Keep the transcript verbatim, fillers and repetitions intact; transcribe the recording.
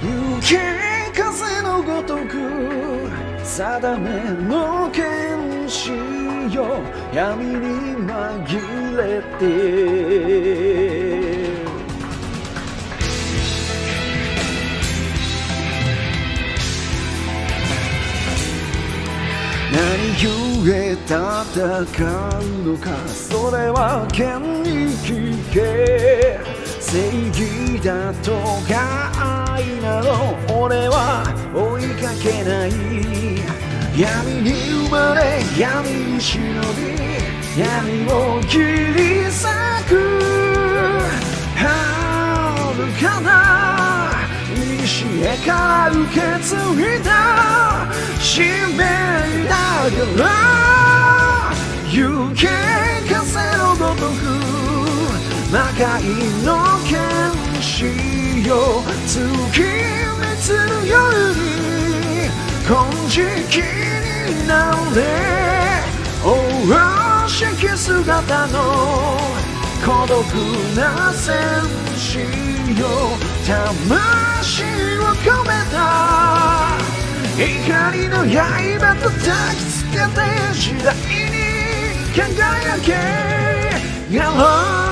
雪風のごとく定めの剣士よ闇に紛れて何故戦うのかそれは剣に聞け正義だとか愛など俺は追いかけない闇に生まれ闇に忍び闇を切り裂く遥かな古から受け継いだ使命だから行け風のごとく魔界の剣士よ月満つる夜に金色になれ大しき姿の孤独な戦士よ魂を込めた光の刃と抱きつけて時代に輝けやろう